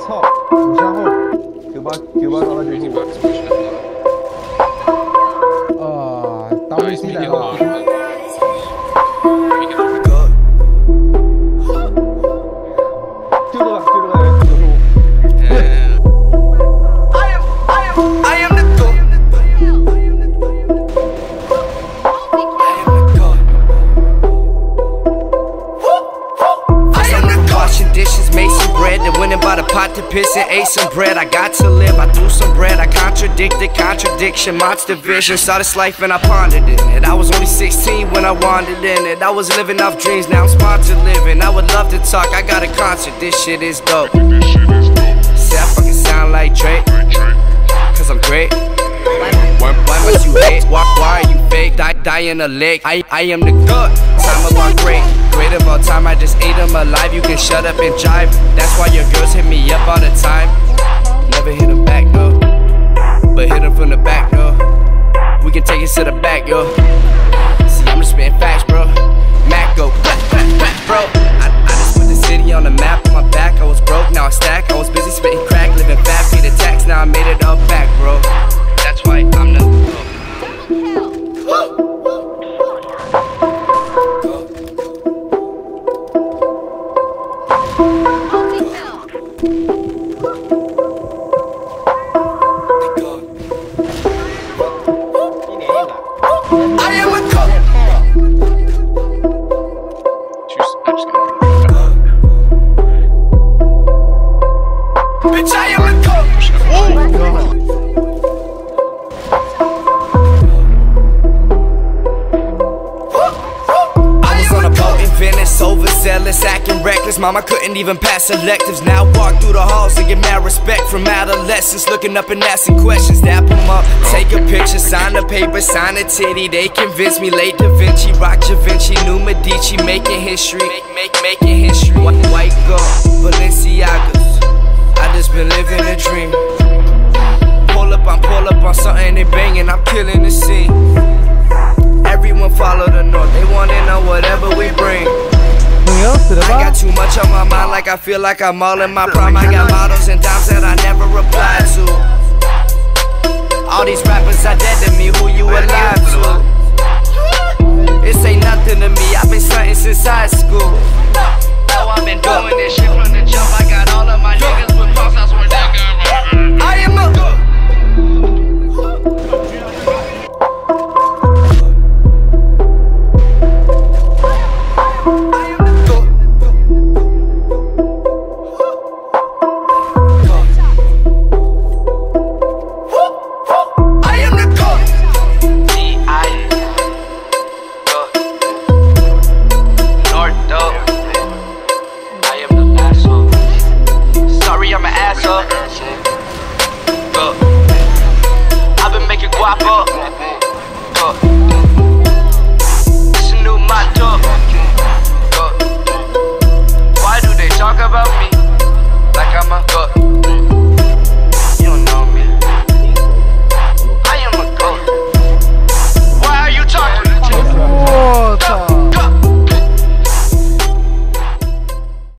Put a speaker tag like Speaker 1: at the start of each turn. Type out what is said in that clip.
Speaker 1: 操，5下后，98打到95。WC 来了。就这个
Speaker 2: dishes, made some bread, then went and bought a pot to piss and ate some bread. I got to live, I threw some bread, I contradicted contradiction, monster vision. Saw this life and I pondered in it. I was only 16 when I wandered in it. I was living off dreams, now I'm sponsored living. I would love to talk, I got a concert, this shit is dope. Say I fucking sound like Drake, cause I'm great. Why must you hate? Why are you fake? Die in a lake. I am the good. Time of our great of all time. I just ate them alive. You can shut up and jive. That's why your girls hit me up all the time. Never hit them back though, but hit them from the back though. We can take it to the back, yo. See, I'm just spitting facts, bro. Mac go, bro. I just put the city on the map on my back. I was broke, now I stack. I was busy spitting crack, living fat, pay the tax. Now I made it all back, bro. That's why I'm the bitch, I am a coach. I was on a boat in Venice, overzealous, acting reckless. Mama couldn't even pass electives. Now walk through the halls and get mad respect from adolescents, looking up and asking questions. Dap them up, take a picture, sign the paper, sign a titty. They convinced me, late Da Vinci, rock Da Vinci, new Medici, making history, making history. White gold, Balenciagas. I just been living a dream. Pull up on something they banging, I'm killing the scene. Everyone follow the north, they wanna know whatever we bring. I got too much on my mind, like I feel like I'm all in my prime. I got models and dimes that I never replied to. All these rappers are dead to me, who you alive to? This ain't nothing to me, I've been stunting since high school. Now I've been doing this shit from the jump. I got all of my niggas with pops, I swear to God. I am a I'm an asshole. I've been making guap up.